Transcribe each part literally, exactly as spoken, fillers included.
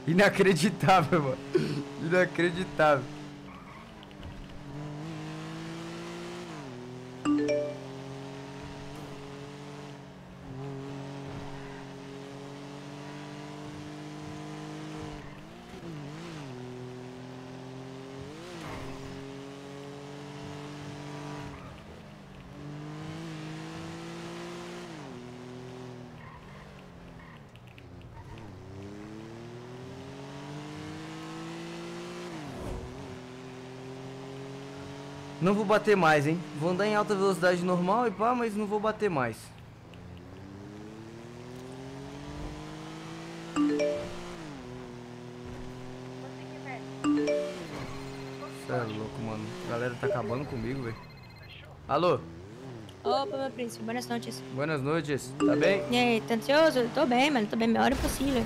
Inacreditável, mano. Inacreditável. Não vou bater mais, hein? Vou andar em alta velocidade normal e pá, mas não vou bater mais. Cê é louco, mano. A galera tá acabando comigo, velho. Alô? Opa, meu príncipe, buenas noites. Buenas noites, tá bem? E aí, tá ansioso? Tô bem, mano, tô bem, melhor impossível.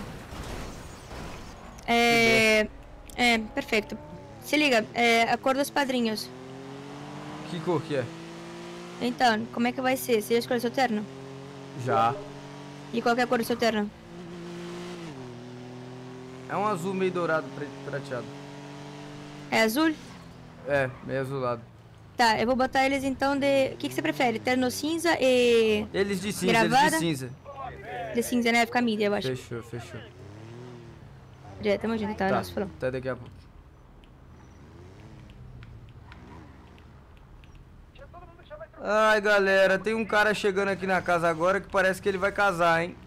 É... É, perfeito. Se liga, é, a cor dos padrinhos. Que cor que é? Então, como é que vai ser? Você já escolheu seu terno? Já. E qual que é a cor do seu terno? É um azul meio dourado, prateado. É azul? É, meio azulado. Tá, eu vou botar eles então de... O que, que você prefere? Terno cinza e... Eles de cinza, gravata? eles de cinza. De cinza, né? Fica mídia, eu acho. Fechou, fechou. Já, tamo junto, tá? Tá, Nossa, falou. até daqui a pouco. Ai, galera, tem um cara chegando aqui na casa agora que parece que ele vai casar, hein?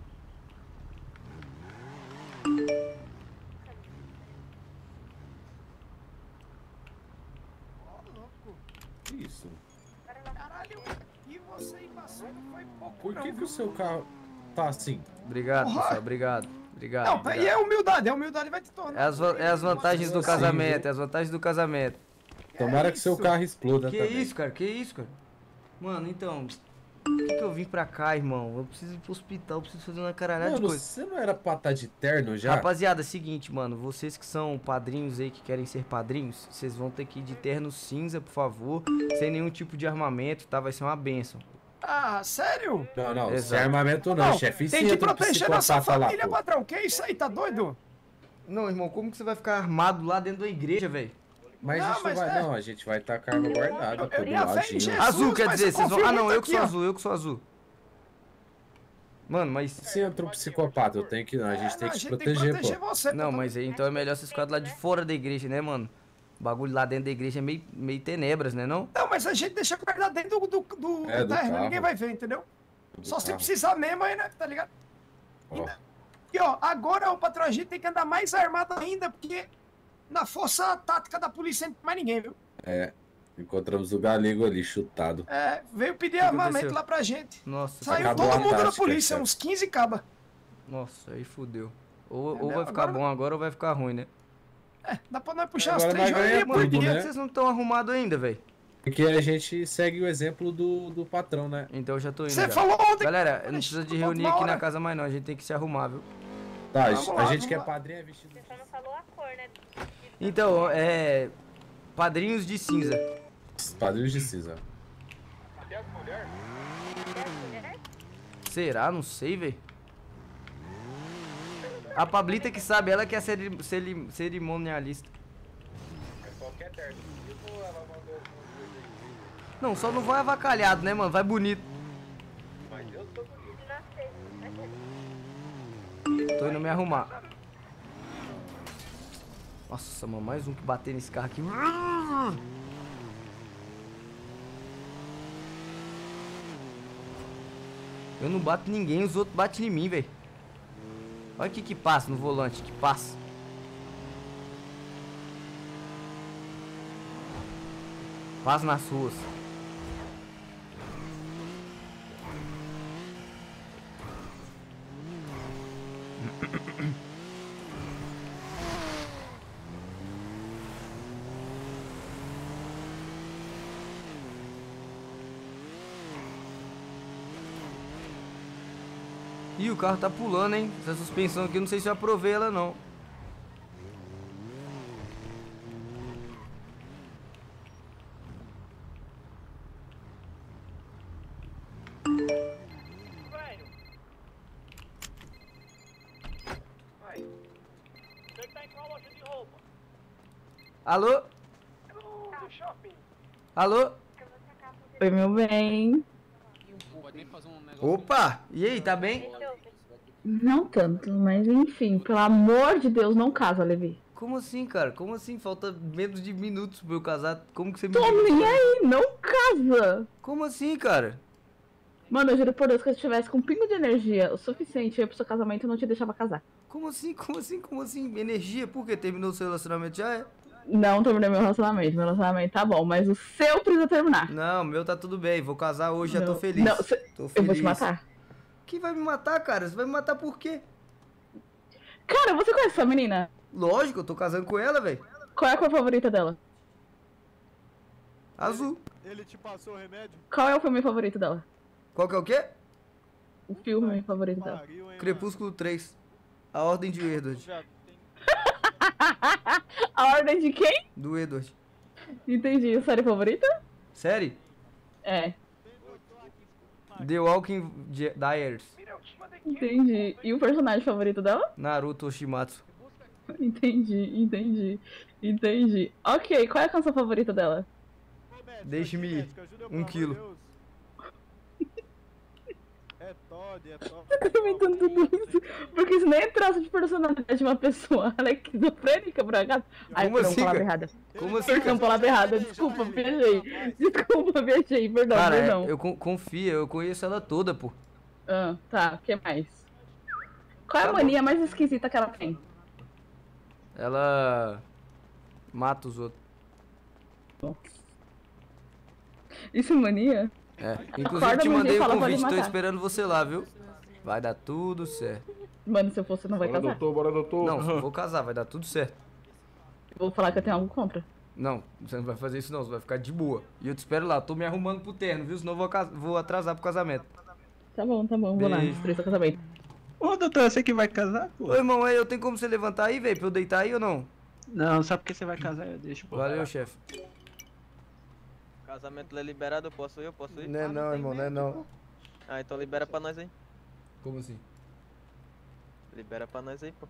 Isso. Caralho, e você embaçando foi pouco. Por que não, que o seu carro tá assim? Obrigado, Porra. pessoal, obrigado. Obrigado. Não, obrigado. e é humildade, é humildade vai te tornar. É as, va- é as vantagens do Sim, casamento, viu? é as vantagens do casamento. Tomara É que seu isso. carro exploda Que também. isso, cara? Que isso, cara? Mano, então, por que, que eu vim pra cá, irmão? Eu preciso ir pro hospital, eu preciso fazer uma caralhada de Mano, coisa. você não era pra estar de terno já? Rapaziada, é o seguinte, mano, vocês que são padrinhos aí, que querem ser padrinhos, vocês vão ter que ir de terno cinza, por favor, sem nenhum tipo de armamento, tá? Vai ser uma bênção. Ah, sério? Não, não, sem Exato. armamento não, chefe. E tem se que entra um proteger nossa psicopata lá, família, pô? patrão. Que isso aí, tá doido? Não, irmão, como que você vai ficar armado lá dentro da igreja, velho? Mas Não, a gente mas não vai, é- não, a gente vai estar com a arma guardada, pô, eu do ia ver em ladinho. Jesus. Azul, quer mas dizer, eu vocês vão... confio Ah, não, muito eu que sou aqui, ó. azul, eu que sou azul. Mano, mas... Se entra um psicopata, eu tenho que, a gente É, tem não, que se tem que proteger, proteger pô. você. Não, pô. mas aí então é melhor vocês ficarem lá de fora da igreja, né, mano? O bagulho lá dentro da igreja é meio, meio tenebras, né, não? Não, mas a gente deixa guardar dentro do, do, do, É, do do terreno, carro. ninguém vai ver, entendeu? Do Só se carro. precisar mesmo aí, né? Tá ligado? Ó, E ó, agora o patrão, a gente tem que andar mais armado ainda, porque na força tática da polícia não tem mais ninguém, viu? é, encontramos o galego ali, chutado. É, veio pedir que armamento aconteceu? lá pra gente. Nossa, Saiu Acabou todo a mundo da tática, polícia, chefe. uns quinze cabas. nossa, aí fudeu. Ou, ou Entendeu? vai ficar Agora- bom agora ou vai ficar ruim, né? É, dá pra nós puxar as Agora três nós ganha joelhas por tudo, dia. né? Vocês não estão arrumados ainda, velho. Porque a gente segue o exemplo do, do patrão, né? Então eu já tô indo Você já. falou ontem. Galera, não precisa de reunir Uma aqui hora. na casa mais não, a gente tem que se arrumar, viu? Tá, Vamos a lá, gente vamos que é lá. padrinho é vestido. Você só não falou a cor, né? Então, é... Padrinhos de cinza. Padrinhos de cinza. Será? Não sei, velho. A Pablita que sabe, ela que é ceri ceri cerimonialista. Não, só não vai avacalhado, né, mano? Vai bonito. Tô indo me arrumar. Nossa, mano, mais um que bater nesse carro aqui. Eu não bato em ninguém, os outros batem em mim, velho. Olha o que que passa no volante, que passa. Paz nas ruas. Ih, o carro tá pulando, hein? Essa suspensão aqui, eu não sei se eu aprovei ela, não. Alô? Alô? Oi, meu bem. Opa! E aí, tá bem? Não tanto, mas enfim, pelo amor de Deus, não casa, Levi. Como assim, cara? Como assim? Falta menos de minutos pra eu casar. Como que você me... Tô nem aí, não casa! Como assim, cara? Mano, eu juro por Deus que se eu tivesse com um pingo de energia o suficiente pro seu casamento, eu não te deixava casar. Como assim? Como assim? Como assim? Energia? Por que terminou o seu relacionamento? Já é? Não terminei meu relacionamento, meu relacionamento tá bom, mas o seu precisa terminar. Não, meu tá tudo bem. Vou casar hoje, já tô Não, feliz. não, cê- Tô Eu feliz. vou te matar. Quem vai me matar, cara? Você vai me matar por quê? Cara, você conhece essa menina? Lógico, eu tô casando com ela, velho. Qual é a cor favorita dela? Azul. Ele te passou o remédio? Qual é o filme favorito dela? Qual que é o quê? O filme favorito dela. Pariu, hein, Crepúsculo três. A Ordem de Edward. mano? Já tem... A ordem de quem? Do Edward. Entendi. A série favorita? Série? É, The Walking Diaries. entendi. E o personagem favorito dela? Naruto Oshimatsu. Entendi, entendi, entendi. Ok, qual é a canção favorita dela? Deixe-me ir. Médico, ajuda eu, Um pelo amor de quilo. Deus. É Todd, é Todd. Eu tô inventando tudo isso. Porque isso nem é traço de personalidade de uma pessoa. Ela é esquizofrênica, por acaso. Ai, Como perdão, assim, palavra cara? errada. Como assim, Perdão, cara? palavra errada. Desculpa, viajei. Desculpa, viajei. Perdão, Cara, perdão. eu con- confio, eu conheço ela toda, pô. Ah, tá, o que mais? Qual é Tá a bom. mania mais esquisita que ela tem? Ela mata os outros. Isso é mania? É. Inclusive Acorda te amanhã e mandei o fala, pode convite, tô matar. esperando você lá, viu? Vai dar tudo certo. Mano, se eu fosse, não vai casar. bora, doutor. Não, vou casar, vai dar tudo certo. Eu vou falar que eu tenho algo contra. Não, você não vai fazer isso não, você vai ficar de boa. E eu te espero lá, tô me arrumando pro terno, viu? Senão eu vou, cas- vou atrasar pro casamento. Tá bom, tá bom, vou lá, Beijo. destruir seu casamento. Ô, doutor, você que vai casar, pô? Ô irmão, aí eu tenho como você levantar aí, velho? Pra eu deitar aí ou não? Não, só porque você vai casar, eu deixo, pô. Valeu, chefe. Casamento é liberado, eu posso ir? Eu posso ir? Não é não, irmão, não é não. Ah, então libera pra nós aí. Como assim? Libera pra nós aí, pô.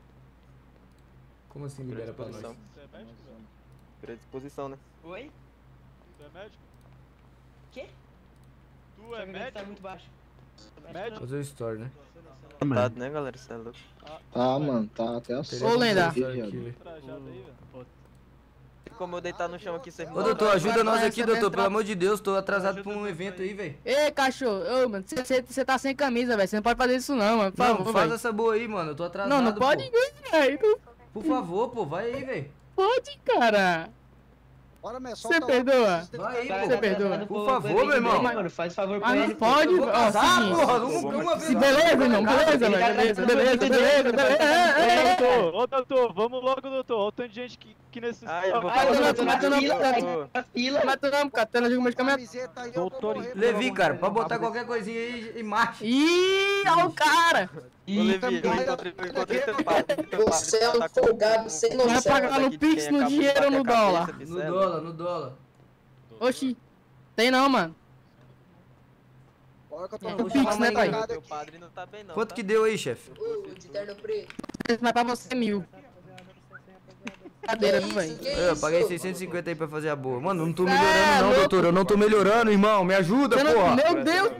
Como assim libera pra nós? Predisposição. Você é médico, velho? Predisposição, né? Oi? Você é médico? Quê? Tu Sua é garganta médico? tá muito baixo. Médico? Fazer o story, né? Tá, né, galera? Cê é louco. Tá, mano, tá até a Teria Ô, como Lenda. fazer isso aqui, velho. Trajado aí, velho. Tem como eu deitar no chão aqui, você me Ô dá doutor, uma- ajuda nós vai aqui, receber doutor, entrada. pelo amor de Deus, tô atrasado pra um evento aí, velho. Ei, cachorro, ô, mano, você tá sem camisa, velho. Você não pode fazer isso não, mano. Por Não, favor, faz velho. essa boa aí, mano, eu tô atrasado, Não, não pode pô. ir, velho. Não Por favor, pô, vai aí, velho. pode, cara. Bora, meu, Você perdoa? Vai aí, Você pô. perdoa? Por favor, meu irmão. Mano, faz favor pra Mas ele. não pode, Eu vou ó, casar, seguinte. porra, uma, uma vez. Se beleza, irmão, beleza, velho. Beleza, beleza, beleza, beleza. É, é, é. Ô, doutor, ô, doutor, vamos logo, doutor. Olha o tanto de gente que, que necessita. Ah, eu vou Ai, falar doutor, com mas tu não- doutor. Mas tu não, cara, tu não joga medicamento. Camiseta aí, Doutor, eu vou morrer, Levi, pelo cara, amor pra de botar Deus. qualquer coisinha aí e marcha. Ih, olha o cara. Ô, Levi, eu encontrei, eu encontrei teu padre. teu Você padre é um tá com- folgado com- sem com- noção. Vai pagar no aqui de Pix, quem no acabou de dinheiro bater ou no a cabeça, dólar? No Bicela. dólar, no dólar. Oxi. Tem não, mano. Bora que eu tô Não, com vou Pix, chamar né, uma pai? enganada Teu aqui. padre não tá bem, não. Quanto tá? que deu aí, chefe? Ô, de terno preto. Vai pra você mil. Cadeira, viu, velho? Que Eu isso? paguei seiscentos e cinquenta aí pra fazer a boa. Mano, não tô É, melhorando não, louco. doutor. Eu não tô melhorando, irmão. Me ajuda, Você não- porra. Meu Deus.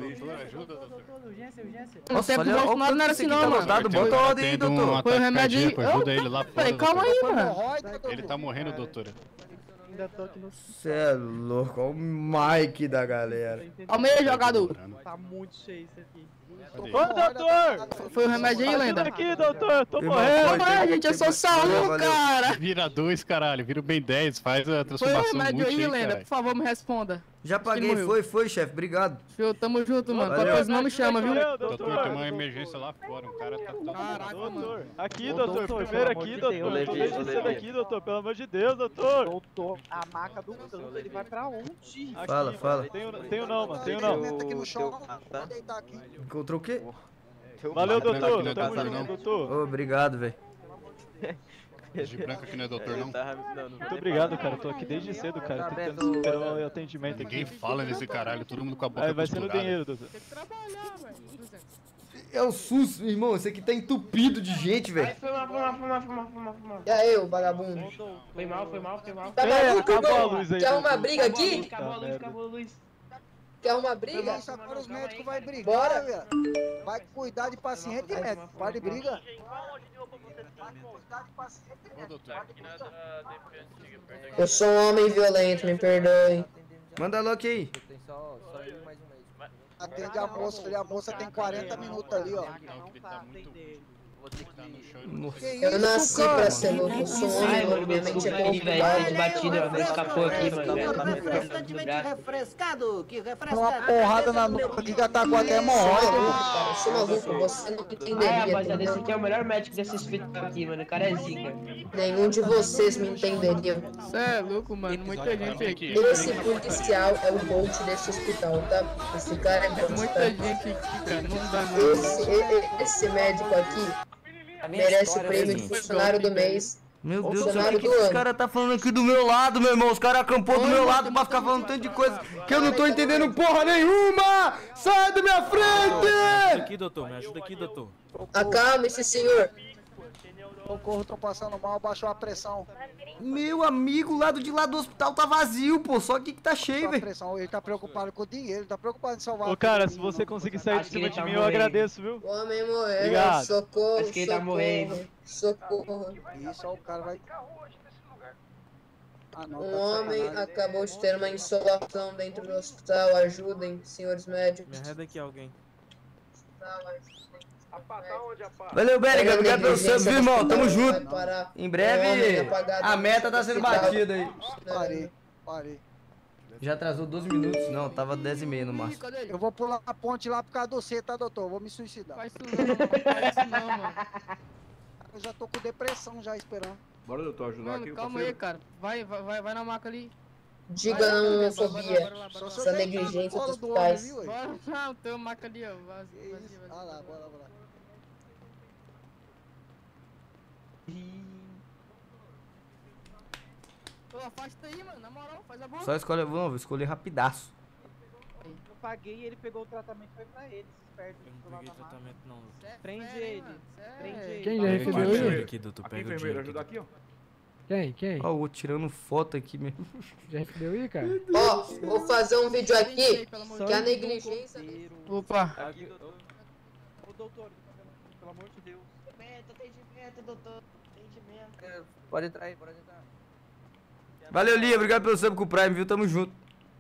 No Nossa, tempo olha, do olha o Bolsonaro quanto não era esse assim aqui não, tá mano. lotado. Bota a ordem aí, doutor. Foi o remédio aí. Ajuda ele lá Falei, fora, calma aí, doutor. mano. Hemorroida, doutor. Ele tá morrendo, doutora. Cê é louco. Olha o Mike da galera. Calma aí, jogador. Tá muito cheio isso aqui. Tô com Ô, hemorroida, doutor! Foi o remédio aí, Ajuda lenda. aqui, doutor, tô Irmão, morrendo. pode- Calma aí, gente, eu sou Valeu, Saul, valeu. cara. Vira dois, caralho. Vira o Ben dez. Faz a Foi o transformação remédio multi aí, aí, lenda. caralho. Por favor, me responda. Já paguei, morreu. foi, foi, chefe. Obrigado. Show, tamo junto, mano. Valeu. Qualquer coisa não me chama, viu? Doutor, tem uma emergência lá fora. Um cara tá... tá Caraca, mano. Doutor, aqui, Ô, doutor, doutor, primeiro pelo aqui, amor de doutor. Deus. Eu tô Levi, descendo Levi. aqui, doutor, pelo amor de Deus, doutor. Doutor, a maca do canto, ele vai pra onde? Aqui, Fala, mano, fala. Tenho, tenho não, mano, tenho Tem não. cimento aqui no chão, Teu- não vou deitar aqui. Encontrou o quê? Teu Valeu, padre Branco aqui doutor, não é tamo doutor, junto, não. doutor. Ô, obrigado, velho. De branco aqui não é doutor, não. Ele tava- não, não vou Muito nem obrigado, falar. cara. Eu tô aqui desde cedo, cara. Tentando esperar o atendimento Ninguém aqui. fala nesse caralho. Todo mundo com a boca Aí vai ser no costurada. dinheiro, doutor. É o SUS, irmão. Esse aqui tá entupido de gente, velho. Foi mal, foi mal, foi mal, foi mal, foi mal, foi mal. E aí, ô vagabundo? Foi mal, foi mal, foi mal. Tá É, maluco, acabou a irmão? luz aí, Quer arrumar doutor. briga aqui? Acabou a luz, acabou a luz. Quer arrumar briga? Isso, agora os médicos vai brigar, Bora. Velho. Vai cuidar de paciente e médico. Para de briga. Ô, doutor. Eu sou um homem violento, me perdoe. Manda logo aí. Atende a moça ali, a moça tem quarenta minutos ali, ó. Não, que ele tá muito... Tá no chão, ele não Eu consegue. nasci pra ser louco, eu sou um homem, Ai, mano, minha mente desculpa é aí, velho. complicada. De batida, ó, escapou aqui, mano. velho, tá muito Refrescantemente braço. refrescado, que refresca. Uma porrada na nuca que já tá com até hemorroida. Eu sou maluco, você não Ai, entenderia. rapaziada, esse entendeu? aqui é o melhor médico desse hospital aqui, mano. O cara é zica. Nenhum de vocês me entenderia. Você é louco, mano. Muita gente aqui. Esse policial é o coach desse hospital, tá? Esse cara é coach, Muita tá? gente aqui, cara. Não dá não. Esse, e- esse médico aqui merece o prêmio de funcionário do mês. Meu Deus do céu, o Funcionário que, do que os ano. caras tá falando aqui do meu lado, meu irmão? Os caras acampou do meu lado pra ficar falando tanto de coisa que eu não tô entendendo porra nenhuma! Sai da minha frente! Aqui, doutor, me ajuda aqui, doutor. Acalme-se, senhor. Socorro, tô passando mal, baixou a pressão. Meu amigo, o lado de lá do hospital tá vazio, pô. Só aqui que tá cheio, Baixou a velho. pressão, ele tá preocupado com o dinheiro, ele tá preocupado em salvar Ô, a cara, vida se do menino, você não. conseguir sair de Acho que cima ele de tá mim, eu morrendo. agradeço, viu? O homem morreu. Obrigado. Socorro, Acho que ele tá socorro, morrendo. socorro. Isso, ó, o cara vai... Ah, não, tá Um de homem sacanagem. acabou de ter uma insolação dentro do hospital. Ajudem, senhores médicos. Me arreda aqui alguém. Valeu, Bérica. Obrigado pelo sub, viu, irmão? Tamo junto. Vai parar. Em Um breve, homem apagado a no meta tá sendo hospital. batida aí. Parei, parei. Já atrasou doze minutos. Não, tava dez e meia no máximo. Cadê ele? Eu vou pular a ponte lá por causa do você, tá, doutor? Eu vou me suicidar. Faz isso não, mano. Faz isso não, mano. Eu já tô com depressão já esperando. Bora, doutor, ajudar Mano, aqui, calma parceiro. aí, cara. Vai, vai, vai, vai na maca ali. Diga não à homofobia. Só se eu Essa deitar negligência no colo dos do homem, hospitais. viu, ué? Bora, não, tem uma maca ali, ó. Vazio, Que vazio, isso? vazio. Ah lá, bora, bora. Pô, afasta aí, mano. Na moral, faz a boa. Só escolhe, vamos, vou escolher rapidaço. Eu paguei e ele pegou o tratamento e foi pra ele, esperto. Eu não peguei tratamento, não. Prende Sério, ele, mano, sério. prende ele. Quem já Pega recebeu aqui, aí? aqui, doutor. Aqui, Pega o enfermeiro, dinheiro ajuda aqui. aqui, ó. Quem? Quem? Ó, o outro tirando foto aqui mesmo. Já recebeu aí, cara? Ó, vou fazer um vídeo aqui Pelo amor que de a Deus. negligência... Opa. Aqui, doutor. Ô, doutor, pelo amor de Deus. Atendimento, atendimento, doutor. Atendimento. Pode entrar aí, pode entrar. Valeu, Lia. Obrigado pelo sub com o Prime, viu? Tamo junto.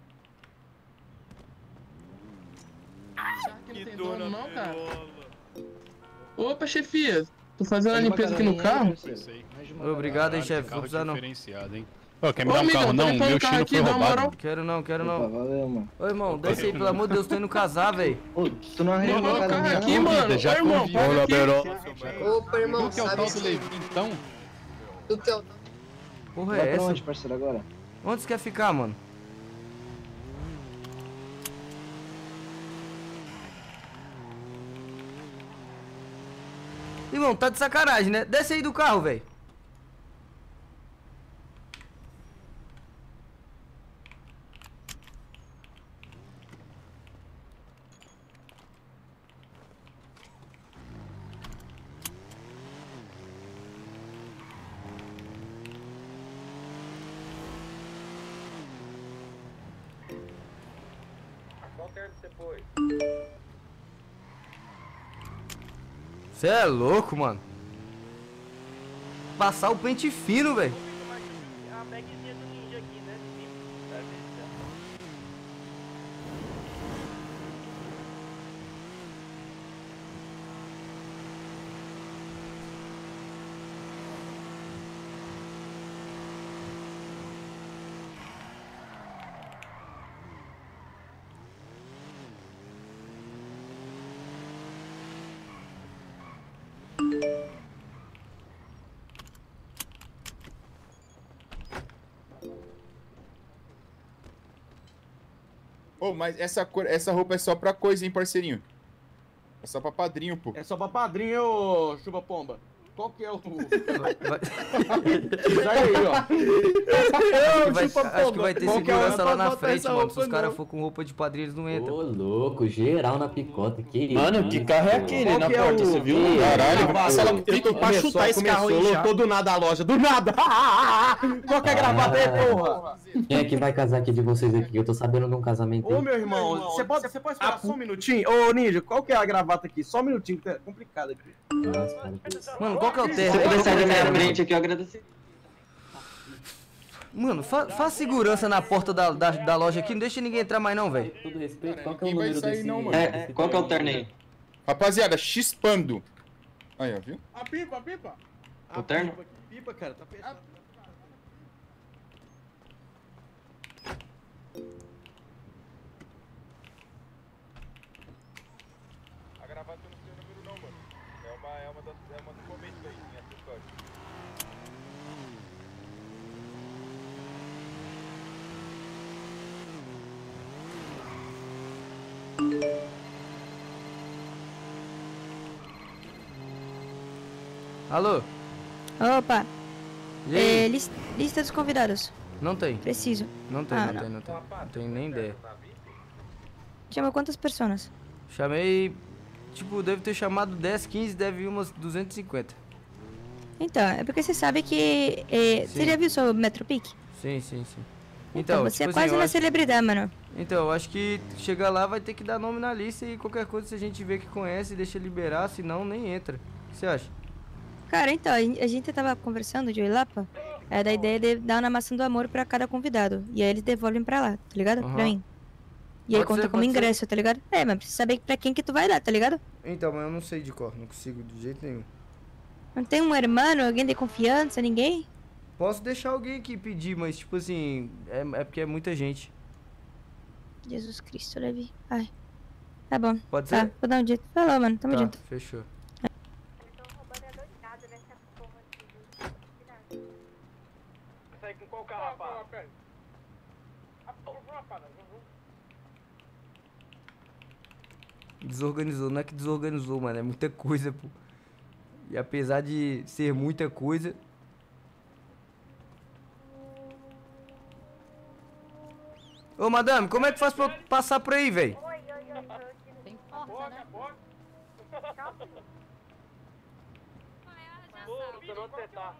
Que não tem dono, não, cara. Opa, chefia. Tô fazendo a limpeza aqui no carro. Obrigado, hein, chefe. Vou Carro precisar não. diferenciado, hein? Ô, quer me Ô, dar um amigão, carro tá não? limpando Meu o carro Chino aqui, foi dá uma roubado. moral. Quero não, quero Opa, não. valeu, mano. Ô, irmão, desce aí, pelo amor de Deus. Tô indo casar, velho. Ô, tu não Vou arrumou o a carro cara aqui, não? mano. Ô, já irmão, convida. para Olá, aqui. Beró. Opa, irmão, Tu que é o sabe tal do sim. Levi, então? Tu que é o... Porra, é Vai pra essa? onde, parceiro, agora? Onde você quer ficar, mano? Irmão, tá de sacanagem, né? Desce aí do carro, velho. Você é louco, mano. Passar o pente fino, velho. A bagzinha do ninja aqui, né? Ô, mas essa, cor, essa roupa é só pra coisa, hein, parceirinho? É só pra padrinho, pô. É só pra padrinho, ô chupa-pomba. Qual que é o... Sai aí, ó. Acho que vai, acho que vai ter segurança lá na frente, mano. Se os caras for com roupa de padrinho, eles não entram. Ô, louco, geral na picota, que isso? Mano, que carro é aquele na porta, você viu? Caralho, passa logo trico pra chutar esse carro aí já. Lotou do nada a loja, do nada! Qual que é a gravata aí, porra? Quem é que vai casar aqui de vocês aqui? Eu tô sabendo de um casamento aí. Ô, meu irmão, você pode, você pode esperar só um minutinho? Ô, Ninja, qual que é a gravata aqui? Só um minutinho, que é complicado aqui. Mano, qual que é o terno? Se Qual que é o puder sair da minha terno? frente aqui, eu agradeço. Mano, fa faz segurança na porta da, da, da loja aqui, não deixa ninguém entrar mais não, velho. Todo respeito, qual que é o Ninguém vai número sair desse... não, mano. É, qual que é o terno aí? Rapaziada, Xpando. Aí, ó, viu? A pipa, a pipa. O terno? Pipa, pipa, cara, tá pesado. A gravata eu não sei o número não, mano. É uma, é uma, das, é uma do começo aí, em acessório. Alô? Opa. E aí? É, lis- lista dos convidados. Não tem. Preciso. Não tem, Ah, não, não. tem, não tem. Não tenho nem ideia. Chama quantas pessoas? Chamei, tipo, deve ter chamado dez, quinze, deve ir umas duzentas e cinquenta. Então, é porque você sabe que... é, você Sim. já viu sobre o Metropic? Sim, sim, sim. Então, Então, você tipo é assim, quase eu uma acho- celebridade, mano. Então, eu acho que chegar lá vai ter que dar nome na lista e qualquer coisa se a gente vê que conhece, deixa liberar, senão nem entra. O que você acha? Cara, então, a gente- a gente tava conversando de Uilapa, é da ideia de dar uma maçã do amor pra cada convidado. E aí eles devolvem pra lá, tá ligado? Aham. Pra mim. E aí Pode conta ser, como pode ser. ingresso, tá ligado? É, mas precisa saber pra quem que tu vai dar, tá ligado? Então, mas eu não sei de cor, não consigo de jeito nenhum. Não tem um hermano, alguém de confiança, ninguém? Posso deixar alguém aqui pedir, mas tipo assim, é, é porque é muita gente. Jesus Cristo, Levi. Ai. Tá bom. Pode Tá, ser? vou dar um jeito. Falou, mano. Tamo Tá, junto. fechou. Sai com qual carro, rapaz? Desorganizou, não é que desorganizou, mano, é muita coisa, pô. E apesar de ser muita coisa... Ô, madame, como é que faz pra eu passar por aí, velho? Tem porta, né? Onde você tá?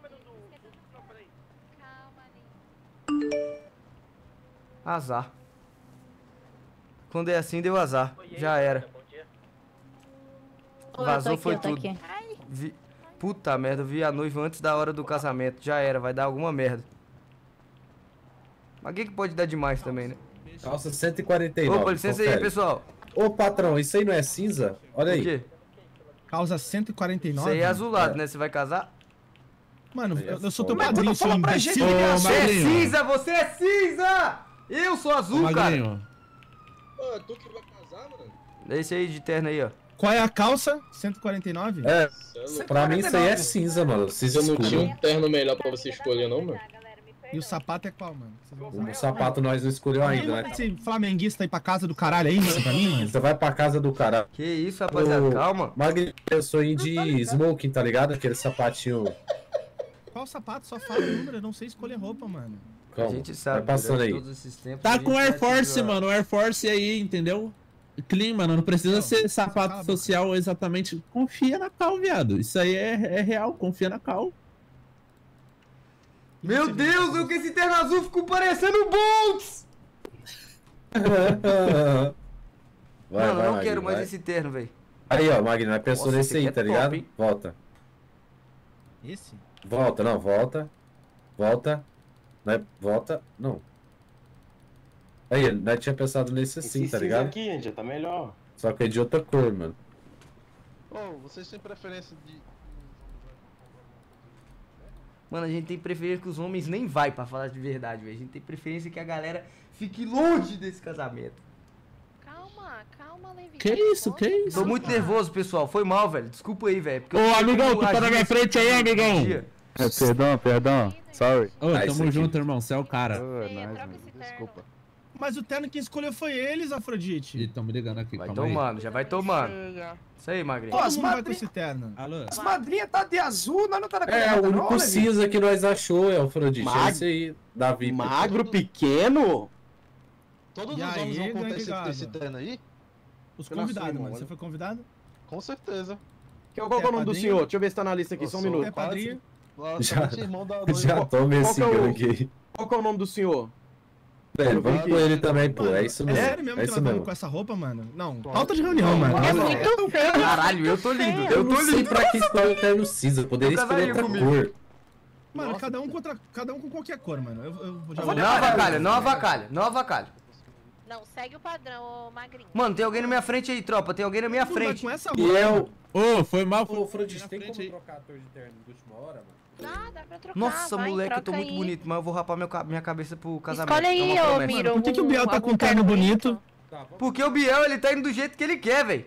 Azar. Quando é assim, deu azar. Já era. Ô, eu tô Vazou, aqui, foi eu tô tudo. aqui. Vi... Puta merda, eu vi a noiva antes da hora do casamento. Já era, vai dar alguma merda. Mas o que, que pode dar demais também, né? Calça cento e quarenta e nove. Opa, licença aí, confere. pessoal. Ô, patrão, isso aí não é cinza? Olha aí. O quê? Causa cento e quarenta e Isso nove? aí é azulado, né? Você vai casar? Mano, eu, eu sou teu Mas tu padrinho, não sou falou pra imbecil. gente que ele é azul. Você é cinza, você é cinza! Eu sou azul, Ô, cara. Magrinho. Ô, tu que vai casar, mano? Esse aí de terno aí, ó. Qual é a calça? cento e quarenta e nove? É, pra mim isso aí é cinza, mano. Cinza Você não tinha escuro. um terno melhor pra você escolher, não, mano? E o sapato é qual, mano? Vocês vão O sapato nós não escolheu ainda, né? Esse flamenguista aí pra casa do caralho aí, mano, pra mim, mano? Você vai pra casa do cara. Que isso, rapaziada, Ô, calma. Magrinho, eu sou in de smoking, tá ligado? Aquele sapatinho. Qual sapato? Só fala o número, eu não sei escolher roupa, mano. Calma, A gente sabe, vai passando durante aí. todos esses tempos, a Tá gente com já Air Force, tive, ó. mano. Air Force aí, entendeu? Clean, mano. Não precisa ser sapato social exatamente. Confia na Cal, viado. Isso aí é, é real. Confia na Cal. Meu Deus, eu com esse terno azul fico parecendo um Boltz! Vai, Mano, vai, não Magno, quero mais vai. esse terno, velho. Aí, ó, Magno, nós pensou Nossa, nesse esse aí, aqui tá é ligado? top, hein? Volta. Esse? Volta, não, volta. Volta. Nós, volta. Não. Aí, nós tinha pensado nesse assim, tá ligado? aqui, já tá melhor. Só que é de outra cor, mano. Ô, vocês têm preferência de... Mano, a gente tem preferência que os homens nem vai, pra falar de verdade, velho. A gente tem preferência que a galera fique longe desse casamento. Calma, calma, Levi. Que isso, que isso? Tô muito nervoso, pessoal. Foi mal, velho. Desculpa aí, velho. porque eu Ô, não sei amigão, como tu tá na agir minha nesse frente aí, tipo de amigão. dia. É, perdão, perdão. Sorry. Ô, Ah, isso tamo aqui. junto, irmão. Você é o cara. Oh, nice, mano. Desculpa. Mas o terno quem escolheu foi eles, Afrodite. Ih, tão me ligando aqui, Vai calma aí. tomando, já vai tomando. Isso aí, Magrinho. Todo as mundo vai madri- com esse terno. Alô? As madrinhas tá de azul, nós não tá na É, caminhada, o não, único Levi? cinza que nós achou é o Afrodite. Mag- É esse aí, Davi. Magro, pequeno? Todos E os aí, homens vão contar grande esse, gado? esse terno aí? Os Pela convidados, sua, mano. mano. Você foi convidado? Com certeza. Qual que é o nome do padrinho? senhor? Deixa eu ver se tá na lista aqui, Eu só um sou minuto. É padrinho? Nossa, Já- irmão da noiva. Já tô me Qual que é o- seguindo aqui. Qual que é o nome do senhor? Velho, vamos com ele também, pô. É isso É mesmo. sério mesmo É que isso nós vamos mesmo. com essa roupa, mano? Não, falta de reunião, mano. É muito feio. Caralho, eu tô lindo. Eu Eu tô não sei lindo. pra que escolhe o terno cinza. Poderia Eu escolher casaria outra comigo. cor. Mano, cada um, contra, cada um com qualquer cor, mano. Eu, eu já Não avacalha, não avacalha, não avacalha. Não, segue o padrão, ô Magrinho. Mano, tem alguém na minha frente aí, tropa. Tem alguém na minha Todo mundo vai frente. com essa E roupa. é mano. o... Ô, foi mal. Ô, Afrodite, na tem frente como aí. trocar ator de terno de última hora, mano? Dá, dá pra trocar. Nossa, vai, moleque, eu tô troca muito aí. bonito, mas eu vou rapar meu, ca- minha cabeça pro casamento. Escolhe é uma aí, ô promessa. Miro. Por que, que o algum- Biel tá com algum um terno bonito? Tá, vamos. Porque o Biel, ele tá indo do jeito que ele quer, velho.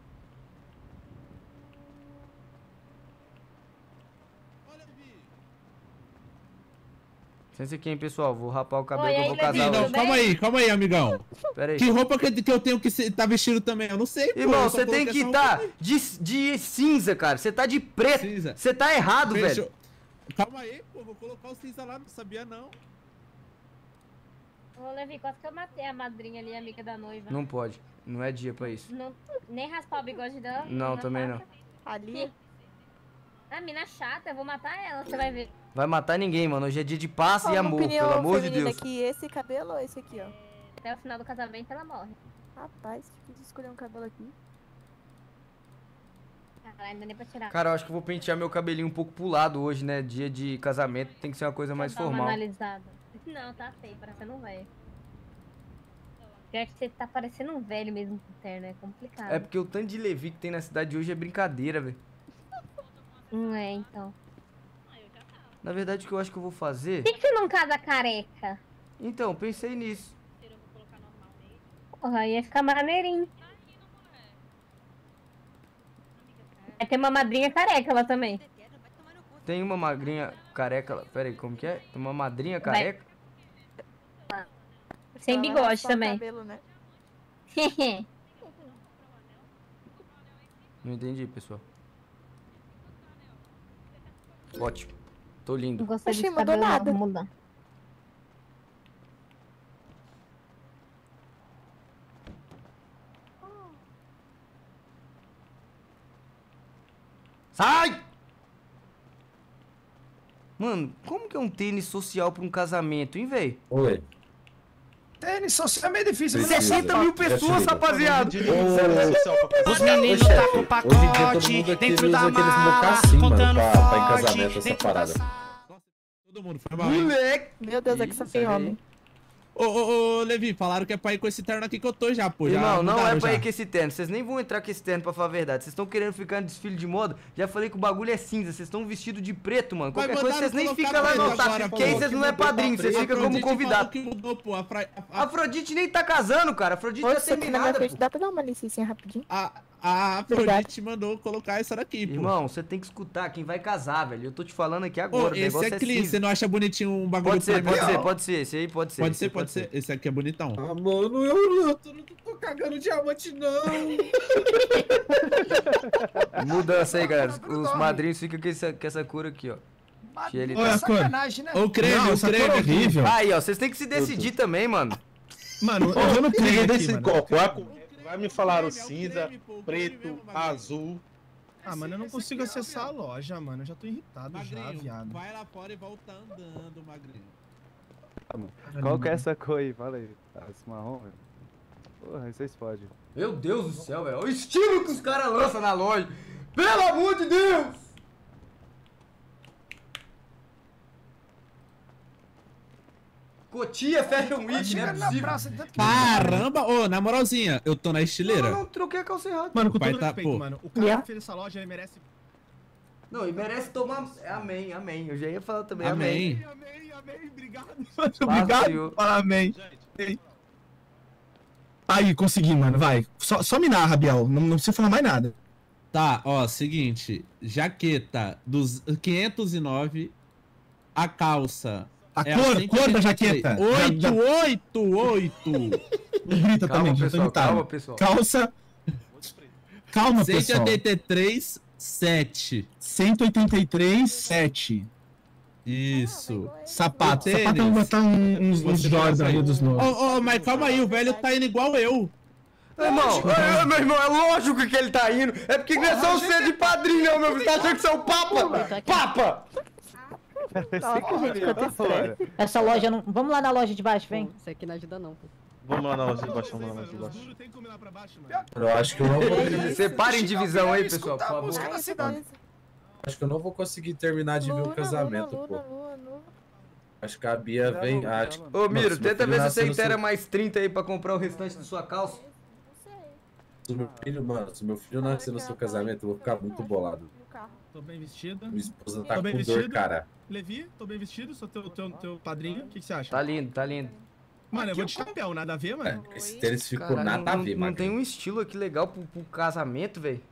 Licença aqui, hein, pessoal. Vou rapar o cabelo Oi, que eu aí, vou Levi, casar tudo hoje. Não, calma aí, calma aí, amigão. Pera aí. Que roupa que, que eu tenho que se- tá vestindo também? Eu não sei, pô. Irmão, eu só você tem coloquei que essa roupa estar de, de cinza, cara. Você tá de preto. Cinza. Você tá errado, Fechou. velho. Calma aí, pô. Vou colocar o cinza lá, não sabia não. Ô, Levi, quase que eu matei a madrinha ali, amiga da noiva. Não pode. Não é dia pra isso. Não- nem raspar o bigode dela. Não, também não. Ali? A mina chata, eu vou matar ela, você vai ver. Vai matar ninguém, mano. Hoje é dia de paz e amor, pelo amor de Deus. Aqui, esse cabelo ou esse aqui, ó? Até o final do casamento ela morre. Rapaz, difícil escolher um cabelo aqui. Caralho, ainda nem pra tirar. Cara, eu acho que eu vou pentear meu cabelinho um pouco pro lado hoje, né? Dia de casamento tem que ser uma coisa mais Deixa eu dar uma formal. analisada. Não, tá feio, parecendo um velho. Pior que você tá parecendo um velho mesmo com terno, é complicado. É porque o tanto de Levi que tem na cidade hoje é brincadeira, velho. Não é, então. Na verdade, o que eu acho que eu vou fazer... Por que, que você não casa careca? Então, pensei nisso. Porra, ia ficar maneirinho. Vai ter uma madrinha careca lá também. Tem uma magrinha careca lá. Pera aí, como que é? Tem uma madrinha Vai. careca? Sem Ela vai bigode raspar o também. cabelo, né? Não entendi, pessoal. Ótimo. Tô lindo. Não gostei Oxi, desse mudou cabelo, não, nada. vou mudar. Sai! Mano, como que é um tênis social pra um casamento, hein, velho? Oi. Tênis social é meio difícil. mas Precisa. sessenta mil pessoas, rapaziada! Os meninos tá com pacote. Hoje em dia todo mundo aqui usa aqueles mocassim, mano, pra, pra em casamento, essa parada. Todo mundo foi mal, hein? Moleque! Meu Deus, é que só tem homem. Ô, ô, ô, Levi, falaram que é pra ir com esse terno aqui que eu tô já, pô. Já Irmão, não é mudaram pra já. ir com esse terno. Vocês nem vão entrar com esse terno, pra falar a verdade. Vocês estão querendo ficar no desfile de moda. Já falei que o bagulho é cinza. Vocês estão vestidos de preto, mano. Mas Qualquer coisa, mandaram vocês nem colocar ficam lá preto não, tá? agora, Porque aí falou vocês que não é mudou padrinho, pra vocês preto. ficam como Afrodite falou convidado. que mudou, pô. A, fra... a, A Afrodite nem tá casando, cara. A Afrodite Ô, tá isso aqui na minha terminada, frente, pô. dá pra dar uma licencinha rapidinho? a, a Afrodite mandou colocar essa daqui, pô. Irmão, você tem que escutar quem vai casar, velho. Eu tô te falando aqui Ô, agora. o esse negócio é é clean, cinza. você não acha bonitinho um bagulho Pode ser, pra pode mim? ser, pode ser. Esse aí pode ser. Pode esse ser, aí pode ser. Esse aqui é bonitão. Ah, mano, eu, eu tô, não tô cagando diamante, não. Mudança aí, galera. Os madrinhos ficam com essa, com essa cor aqui, ó. Que ele Olha, tá... cor. Sacanagem, né? Ô, creme, Não, ô, essa cor creme é aqui. horrível. Aí, ó, vocês têm que se decidir também, mano. Mano, eu vou no creme Ninguém aqui, decide mano. qual qual é a cor. Vai me falar o Creme, é o cinza, creme, pô, o creme preto, mesmo, Magrinho. azul. Ah, mano, eu não Esse consigo aqui é o acessar a loja, mano. Eu já tô irritado já, Magrinho, viado. vai lá fora e volta andando, Magrinho. Qual que é essa cor aí? Fala aí. Esse marrom, velho. Porra, aí vocês podem. Meu Deus do céu, velho. Olha o estilo que os caras lançam na loja. Pelo amor de Deus! Cotia Fashion Week, né? Na praça, tanto que- Caramba, ô, na moralzinha, eu tô na estileira. Não, não, troquei a calça errada. Mano, com Pai todo tá, respeito, pô. mano. O cara Yeah. que fez essa loja, ele merece... Não, e merece tomar... Amém, amém. Eu já ia falar também, amém. Amém. Amém, amém, obrigado. Senhor. Obrigado. Fala amém. Aí, consegui, mano, vai. Só, só me narra, Biel. Não, não precisa falar mais nada. Tá, ó, seguinte. Jaqueta dos quinhentos e nove. A calça A É cor, assim que cor a da gente jaqueta. fez. Oito, Já- já- oito, oito. Grita Calma, também, já tô pessoal, irritado. calma, pessoal. Calça. Calma, cento e pessoal. oitenta e três, sete. cento e oitenta e três, sete. Isso. Sapato. E Sapato eu vou tênis? botar um- uns, uns Você Jordan aí dos novos. Ô, ô, mas calma aí, o velho tá indo igual eu. Meu irmão, é, meu irmão, é lógico que ele tá indo. É porque não é só você de padrinho, não, meu filho. Tá achando que você é o Papa? Papa! Essa loja não. Vamos lá na loja de baixo, vem. Isso aqui não ajuda não, pô. Vamos lá na loja de baixo, vamos lá na loja de baixo. Eu acho que eu não vou. Separem divisão aí, pessoal, por favor. Acho que eu não vou conseguir terminar de ver o casamento, pô. Acho que a Bia vem. Acho... Ô, Miro, Nossa, meu tenta filho ver se nasceu você no inteira seu- mais trinta aí pra comprar o restante da sua calça. Se meu filho, mano, se meu filho nascer no seu casamento, eu vou ficar muito bolado. Tô bem vestido. Minha esposa tá Tô bem com dor, vestido. cara. Levi, tô bem vestido, sou teu, teu, teu padrinho. O que, que você acha? Tá lindo, tá lindo. Mano, eu vou de chapéu, nada a ver, mano. Esse tênis ficou Caralho, nada a não, ver, não mano. tem um estilo aqui legal pro, pro casamento, velho.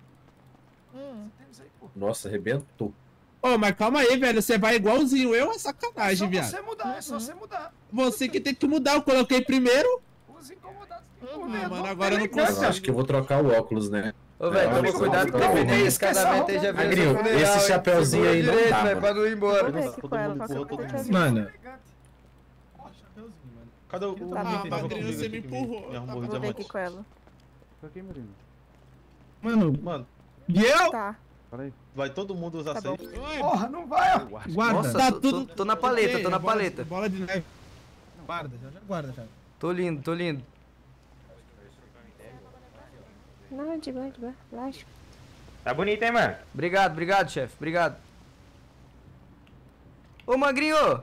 Nossa, arrebentou. Ô, mas calma aí, velho. Você vai igualzinho eu, é sacanagem, É viado. só você mudar, é só você mudar. Você que tem que mudar. Eu coloquei primeiro. Os incomodados. Ah, mano, agora eu não Eu consigo. acho que eu vou trocar o óculos, né? Ô, velho, toma cuidado que dependendo desse casamento aí já vira Agrinho, seu funeral, esse hein? chapeuzinho aí não Segura dá, direito, velho, mano. pra não ir embora. Mano. Cadê o. Tá Ah, bem, Magrinho, comigo você aqui me que me- empurrou. me arrumou Eu o vou ver aqui diamante. com ela. Tô aqui, Marina. Mano. Mano, E eu? Tá. Peraí. vai todo mundo usar Tá bom. safe? Porra, não vai. Guarda. Nossa, Tá tô, tudo- tô, tô na paleta, Ok, tô na bola- paleta. Bola de neve. Guarda, já, já guarda, já. Tô lindo, tô lindo. Não, de boa, de boa. Relaxa. Tá bonito, hein, mano? Obrigado, obrigado, chefe, obrigado. Ô, Magrinho!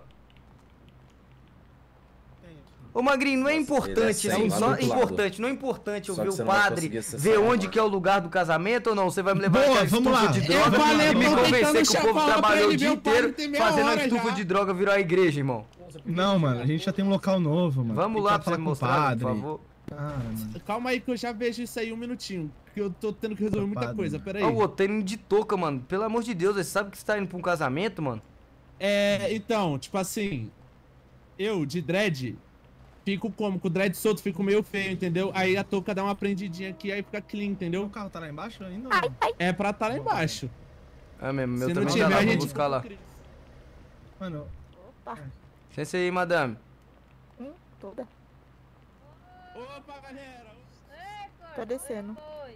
Ô, Magrinho, não é importante, ele é assim, sem só lá do outro importante, não é importante eu Só ver que o você não vai padre, conseguir acessar ver a onde porta. que é o lugar do casamento ou não? Você vai me levar Boa, naquela vamos estufa lá. de Eu droga falei, e eu me tô convencer tentando que o povo chamar pra trabalhou ele o dia ver o padre, inteiro tem meia fazendo a hora estufa já. de droga virou a igreja, irmão. Não, mano, a gente já tem um local novo, mano. Vamos Tem lá que pra você falar me com o mostrar, padre. por favor. Ah, mano. Calma aí que eu já vejo isso aí um minutinho. Que eu tô tendo que resolver muita Padre, coisa, mano. pera aí. Ó, o outro tá indo de touca, mano. Pelo amor de Deus, você sabe que você tá indo pra um casamento, mano? É, então, tipo assim, eu de dread fico como? Com o dread solto fico meio feio, entendeu? Aí a touca dá uma prendidinha aqui, aí fica clean, entendeu? O carro tá lá embaixo ainda? É pra tá lá embaixo. É mesmo, meu Se não também tiver, tá lá, a vou gente buscar lá. Mano, Opa. Licença aí, madame. Hum, toda. Opa, galera! Tô descendo.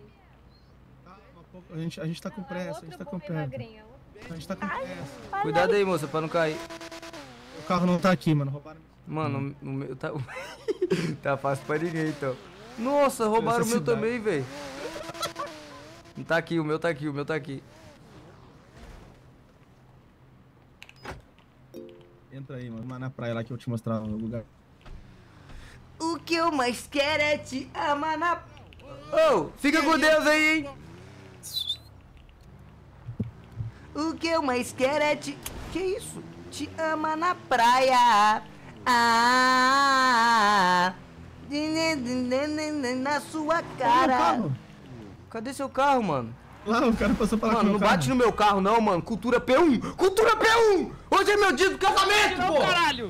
a gente, a gente tá com pressa, a gente tá com pressa. A gente tá com pressa. Cuidado aí, moça, pra não cair. O carro não tá aqui, mano. Roubaram. Mano, o meu tá... tá fácil pra ninguém, então. Nossa, roubaram o meu cidade. também, velho. Tá aqui, o meu tá aqui, o meu tá aqui. Entra aí, mano. Vamos lá na praia lá que eu vou te mostrar o lugar. O que eu mais quero é te amar na... Ô, fica com Deus aí, hein? O que eu mais quero é te... Que isso? Te ama na praia. Ah, na sua cara. Cadê seu carro, mano? Lá, o cara passou pra lá. Mano, não bate no meu carro não, mano. Cultura P um! Cultura P um! Hoje é meu dia do casamento, pô! Caralho!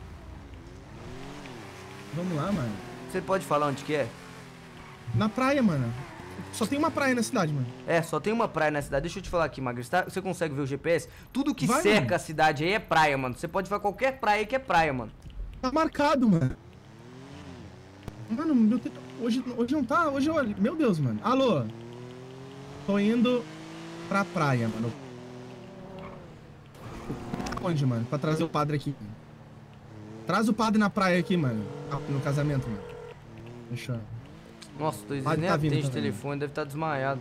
Vamos lá, mano. Você pode falar onde que é? Na praia, mano. Só tem uma praia na cidade, mano. É, só tem uma praia na cidade. Deixa eu te falar aqui, Magri. Tá? Você consegue ver o G P S? Tudo que Vai, cerca mano. a cidade aí é praia, mano. Você pode ver qualquer praia que é praia, mano. Tá marcado, mano. Mano, meu tempo... hoje, hoje não tá. Hoje, olha. Meu Deus, mano. Alô? Tô indo pra praia, mano. Onde, mano? Pra trazer o padre aqui. Traz o padre na praia aqui, mano. No casamento, mano. Deixa eu... Nossa, dois Padre nem tá vindo atende o também. telefone, deve estar desmaiado.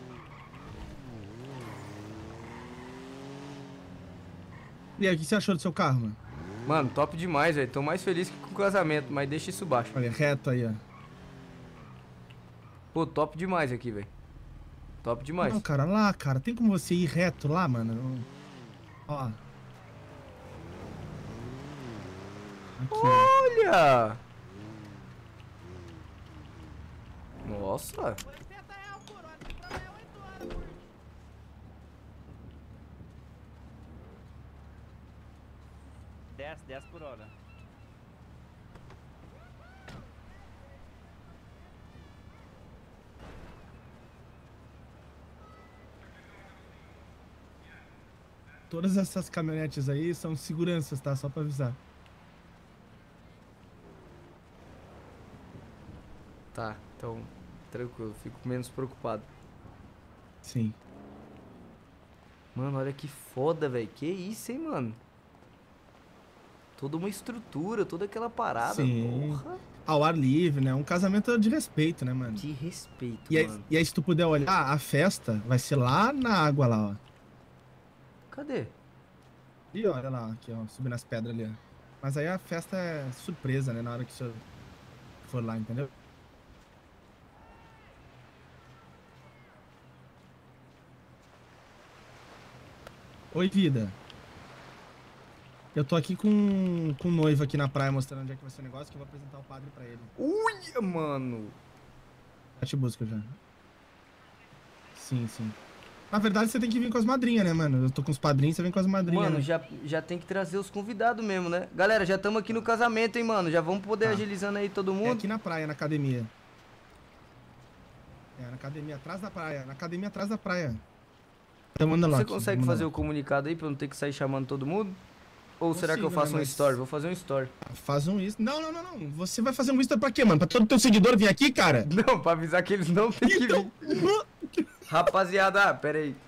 E aí, o que você achou do seu carro, mano? Mano, top demais, velho. Tô mais feliz que com o casamento, mas deixa isso baixo. Olha, reto aí, ó. Pô, top demais aqui, velho. Top demais. Não, cara, lá, cara. Tem como você ir reto lá, mano? Ó. Aqui, ó. Olha! Nossa! dez, dez por hora. Todas essas caminhonetes aí são seguranças, tá? Só pra avisar. Tá, então, tranquilo, fico menos preocupado. Sim. Mano, olha que foda, velho. Que isso, hein, mano? Toda uma estrutura, toda aquela parada. Sim. Porra. Ao ar livre, né? Um casamento de respeito, né, mano? De respeito, e aí, mano. E aí, se tu puder olhar, a festa vai ser lá na água, lá, ó. Cadê? E olha lá, aqui, ó, subindo as pedras ali, ó. Mas aí a festa é surpresa, né? Na hora que o senhor for lá, entendeu? Oi, vida. Eu tô aqui com, com o noivo aqui na praia mostrando onde é que vai ser o negócio, que eu vou apresentar o padre pra ele. Ui, mano. Já te busco já. Sim, sim. Na verdade, você tem que vir com as madrinhas, né, mano? Eu tô com os padrinhos, você vem com as madrinhas. Mano, né? já, já tem que trazer os convidados mesmo, né? Galera, já estamos aqui no casamento, hein, mano? Já vamos poder Tá. agilizando aí todo mundo. É aqui na praia, na academia. É, na academia, atrás da praia. Na academia, atrás da praia. Então manda lá. Você aqui, consegue manda fazer lá. o comunicado aí pra eu não ter que sair chamando todo mundo? Ou será que eu Consigo, faço né, um mas- story? Vou fazer um story. Faz um isso. Não, não, não, não. Você vai fazer um Insta pra quê, mano? Pra todo teu seguidor vir aqui, cara? Não, pra avisar que eles não têm que vir. Rapaziada, ah, pera aí.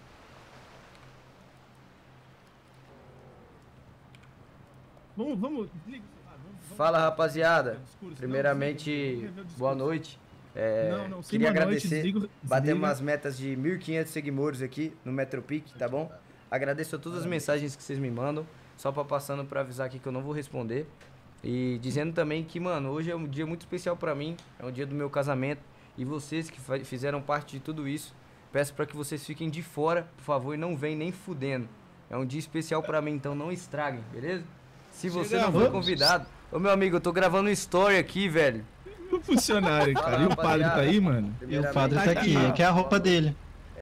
Vamos, vamos. Desliga o celular, vamos, vamos. Fala, rapaziada. Discurso. Não, Primeiramente, desliga, vamos rever o discurso. boa noite. É, Não, não, sem queria boa noite, agradecer. desliga- Batemos desliga. umas metas de mil e quinhentos seguidores aqui no Metropic, tá bom? Agradeço a todas as mensagens que vocês me mandam. Só pra passando pra avisar aqui que eu não vou responder. E dizendo também que, mano, hoje é um dia muito especial pra mim. É um dia do meu casamento. E vocês que fa- fizeram parte de tudo isso, peço pra que vocês fiquem de fora, por favor, e não venham nem fudendo. É um dia especial pra mim, então não estraguem, beleza? Se você não for Chegamos. convidado... Ô, meu amigo, eu tô gravando um story aqui, velho. O funcionário, cara. Fala, E o padre tá rapaziada. aí, mano? E o padre tá aqui, Ah, aqui é a roupa dele.